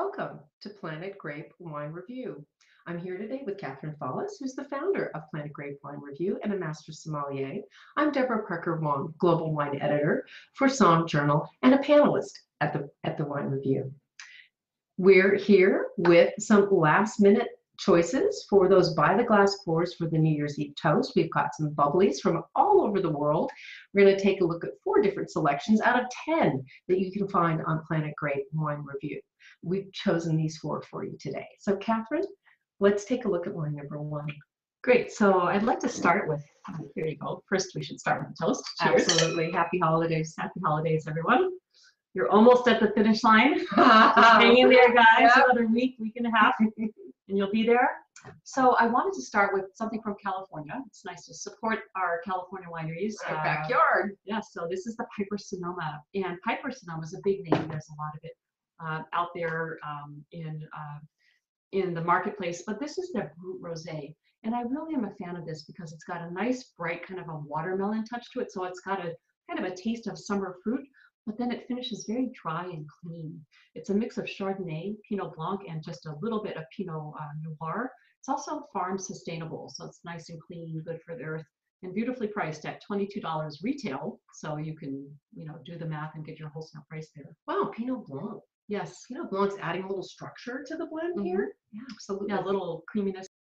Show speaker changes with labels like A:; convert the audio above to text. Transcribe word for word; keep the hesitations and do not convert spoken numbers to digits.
A: Welcome to Planet Grape Wine Review. I'm here today with Catherine Follis, who's the founder of Planet Grape Wine Review and a master sommelier. I'm Deborah Parker Wong, global wine editor for Somm Journal and a panelist at the at the Wine Review. We're here with some last minute choices for those by the glass pours for the New Year's Eve toast. We've got some bubblies from all over the world. We're going to take a look at four different selections out of ten that you can find on Planet Grape Wine Review. We've chosen these four for you today. So Catherine, let's take a look at wine number one.
B: Great. So I'd like to start with, here you go. First, we should start with the toast. Cheers.
A: Absolutely. Happy holidays.
B: Happy holidays, everyone. You're almost at the finish line. Just hang in there, guys. Yep. Another week, week and a half, and you'll be there. So I wanted to start with something from California. It's nice to support our California wineries.
A: Our
B: uh,
A: backyard.
B: Yeah, so this is the Piper Sonoma. And Piper Sonoma is a big name. There's a lot of it uh, out there um, in, uh, in the marketplace. But this is their Brut Rosé. And I really am a fan of this because it's got a nice, bright kind of a watermelon touch to it. So it's got a kind of a taste of summer fruit, but then it finishes very dry and clean. It's a mix of Chardonnay, Pinot Blanc, and just a little bit of Pinot uh, Noir. It's also farm sustainable, so it's nice and clean, good for the earth, and beautifully priced at twenty-two dollars retail. So you can, you know, do the math and get your wholesale price there.
A: Wow, Pinot Blanc.
B: Yes.
A: Pinot Blanc's adding a little structure to the blend
B: Mm-hmm.
A: here. Yeah, absolutely.
B: Yeah, a little creaminess.